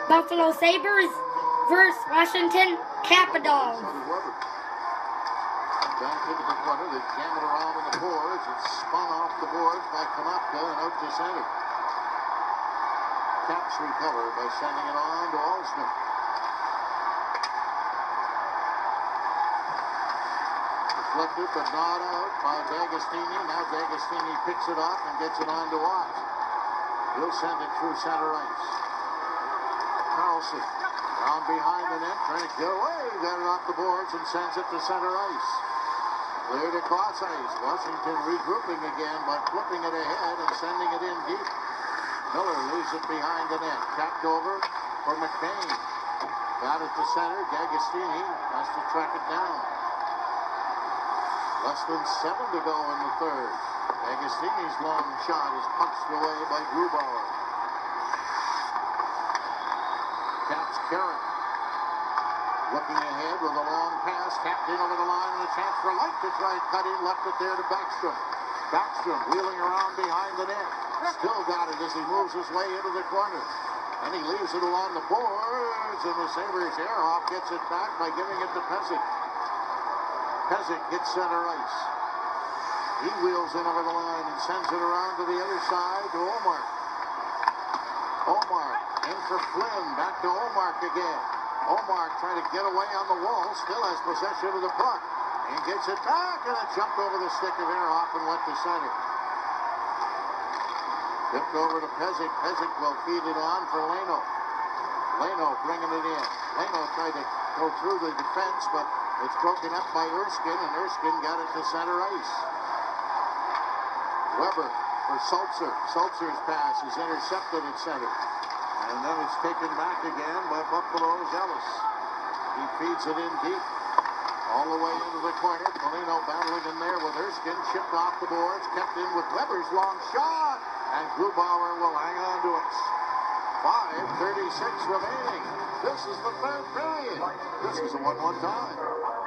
Buffalo Sabres versus Washington Capitals. Back into the corner, they jam it around on the boards. It's spun off the boards by Konopka and out to center. Caps recover by sending it on to Alsner. Deflected but not out by D'Agostini. Now D'Agostini picks it up and gets it on to Ott. He'll send it through center ice. Carlson down behind the net, trying to get away. Got it off the boards and sends it to center ice. Cleared across ice. Washington regrouping again by flipping it ahead and sending it in deep. Miller leaves it behind the net. Tapped over for McBain. Got it to center. D'Agostini has to track it down. Less than 7 to go in the third. D'Agostini's long shot is punched away by Grubauer. Caps Carrick. Looking ahead with a long pass, tapped in over the line, and a chance for Light to try and cut in, left it there to Backstrom. Backstrom wheeling around behind the net. Still got it as he moves his way into the corner. And he leaves it along the boards, and the Sabres Ehrhoff gets it back by giving it to Pezic. Pezic hits center ice. He wheels in over the line and sends it around to the other side to Ullmark. Ullmark in for Flynn, back to Ullmark again. Ullmark trying to get away on the wall, still has possession of the puck. And gets it back, and it jumped over the stick of Ehrhoff and went to center. Tipped over to Pezic. Pezic will feed it on for Leno. Leno bringing it in. Leno tried to go through the defense, but it's broken up by Erskine, and Erskine got it to center ice. Weber for Sulzer. Sulzer's pass is intercepted at center. And then it's taken back again by Buffalo's Ellis. He feeds it in deep. All the way into the corner. Polino battling in there with Erskine. Shipped off the boards. Kept in with Weber's long shot. And Grubauer will hang on to it. 5:36 remaining. This is the third period. This is a 1-1 tie.